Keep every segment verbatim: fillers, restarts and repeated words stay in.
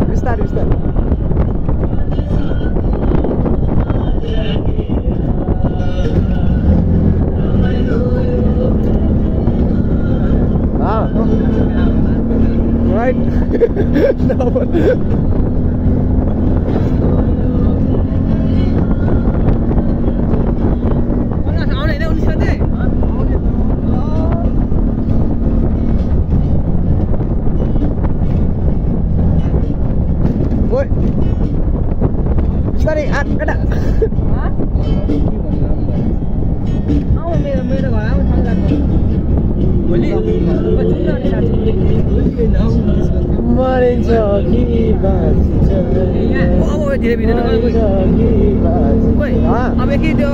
बिस्तारै बिस्तारै right no Sorry, ada. Hah? Aku मेरो मेरो घर आउँ ठाउँ जानु। भोलि मरिन्छ कि बाँच्छ अब धेरै भिडियो नगरेको कोही अब के त्यो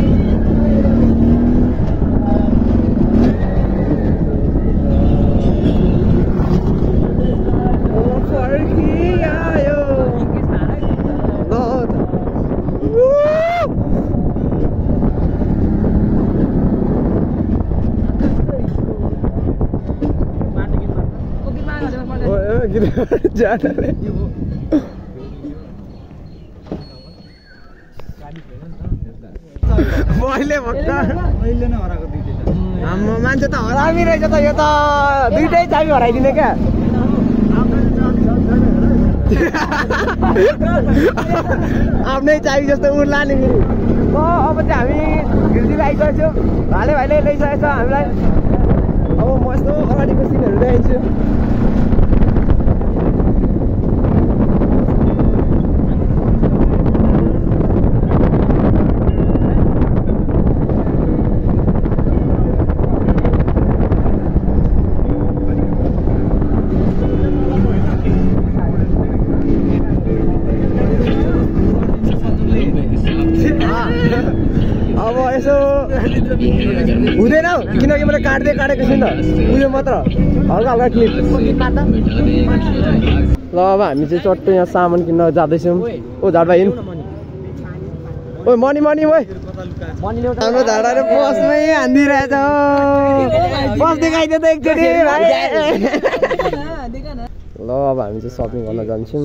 जाना रे मैले भक्का मैले नै हराएको दुईटै हाम्रो मान्छे त हरामी रहेछ त यो त दुईटै चाबी हराइदिने क्या आफ्नै चाबी जस्तो उर्ला नि फेरि ल अब चाहिँ हामी घिर्तिर आइसकेको छौँ भाले भाइले ल्याइसकेको छ हामीलाई अब म यस्तो अगाडिको सिनहरू देखाइदिन्छु अब यसो हुँदैन किनकि मैले काट्दै काटेको छु नि त उयो मात्र हल्का हल्का क्लिप ल अब हामी चाहिँ चट्टो यहाँ सामान किन्न जाँदैछौँ ओ झाड भाइ ओ मनी मनी ओ हाम्रो झाडाले बसमै हानिदिरहेछ बस देखाइदियो त एकचोटि ल अब हामी चाहिँ सपिङ गर्न जान्छौँ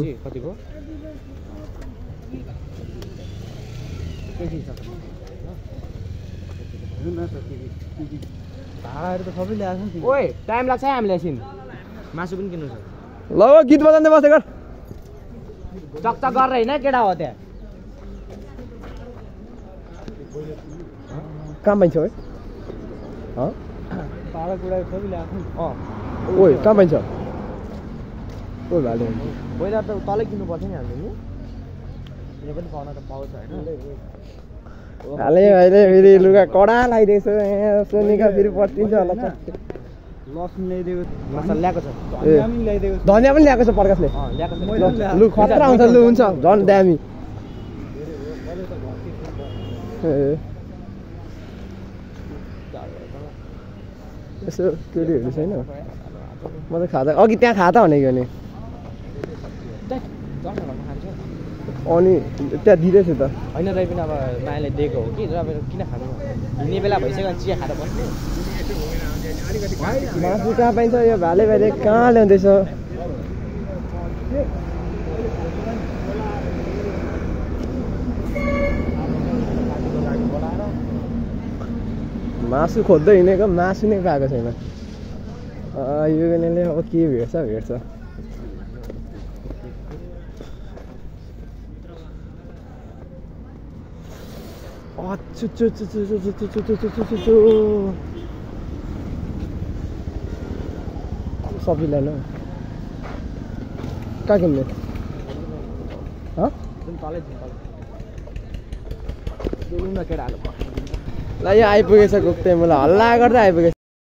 भाडाहरू त सबै ल्याएको छ नि ओइ टाइम लाग्छ है हामीलाई एकछिन मासु पनि किन्नु छ ल गीत बजाउँदै बस्दै गर चकचक गरेर होइन केटा हो त्यहाँ कहाँ पाइन्छ है भाडा कुडाको सबै ल्याएको अँ ओइ कहाँ पाइन्छ ओइ भाले पहिला त तलै किन्नु पर्थ्यो नि हामीले नि यो पनि पाउन त पाउँछ होइन हाले भाइले फेरि लुगा कडा लगाइदिएछ यहाँ सोनिका फेरि पर्टिन्छ होला लसुन ल्याइदिएको मसला ल्याएको छ धनिया पनि ल्याइदिएको छ धनिया पनि ल्याएको छ प्रकाशले अँ ल्याएको छ लु खतरा आउँछ लु हुन्छ झन् दामी यसो केटीहरू छैन म त खाँदा अघि त्यहाँ खाता भनेको नि अनि त्यहाँ दिँदैछ त होइन र पनि अब मायाले दिएको हो कि र किन खानु हिँड्ने बेला भइसक्यो चिया खाएर बस्नु मासु कहाँ पाइन्छ यो भाले भाइले कहाँ ल्याउँदैछ मासु खोज्दै हिँडेको मासु नै पाएको छैन यो बेलाले अब के भेट्छ भेट्छ सबै ल्याएन कहाँ किन्ने ल यहाँ आइपुगेछ गुप्ते मलाई हल्ला गर्दै आइपुगेछ